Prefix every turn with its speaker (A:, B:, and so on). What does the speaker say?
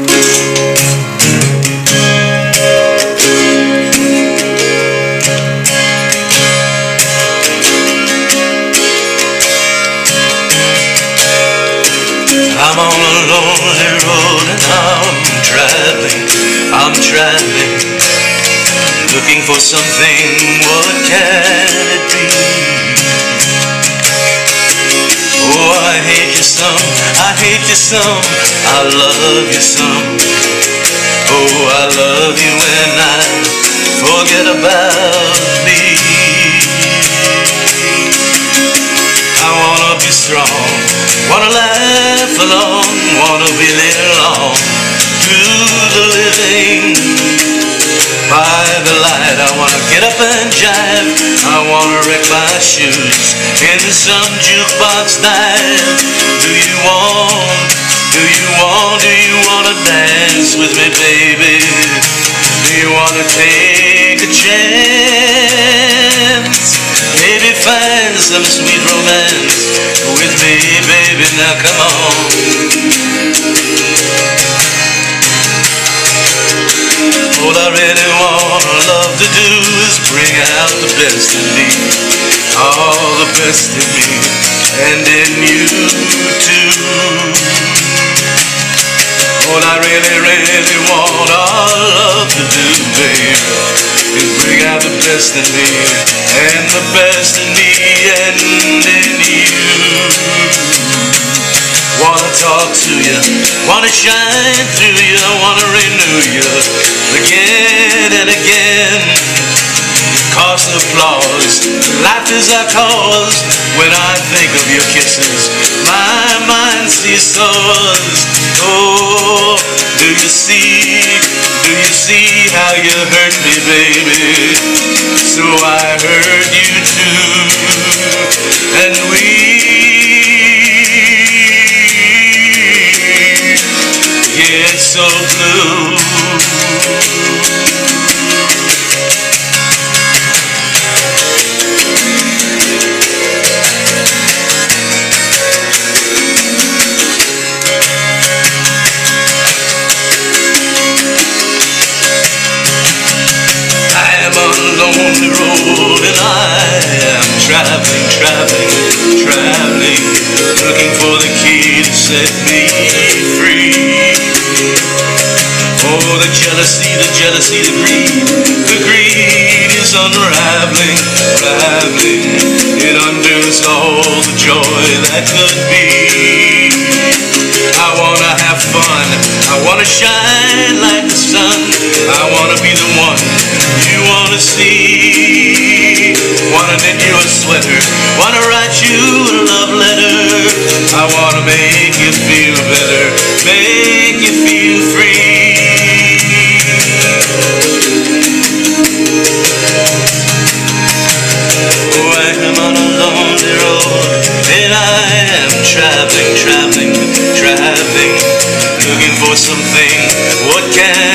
A: I'm on a lonely road and I'm traveling, looking for something, what can it be? Oh, I hate you some, I hate you some, I love you some. Oh, I love you when I forget about me. I wanna be strong, wanna laugh along, wanna be little long to the living. By the light, I wanna get up and jive, I wanna wreck my shoes in some jukebox dive. Do you wanna dance with me, baby? Do you wanna take a chance? Maybe find some sweet romance with me, baby, now come on. All I really wanna love to do is bring out the best in me, all the best in me, and in you too. All I really want our love to do, baby, is bring out the best in me, and the best in me, and in you. Wanna talk to you, wanna shine through you, wanna renew you again and again. Cause applause, life is our cause. When I think of your kisses, my mind sees stars. Oh, do you see how you hurt me, baby? So I hurt you too, and we get so blue. Lonely road and I am traveling, looking for the key to set me free. Oh, the jealousy, the greed is unraveling. It undoes all the joy that could be. I wanna have fun, I wanna shine like the sun, I wanna be the one you wanna see. Wanna knit you a sweater, wanna write you a love letter, I wanna make you feel better, make you feel free. Oh, I am on a lonely road and I am traveling, looking for something, what can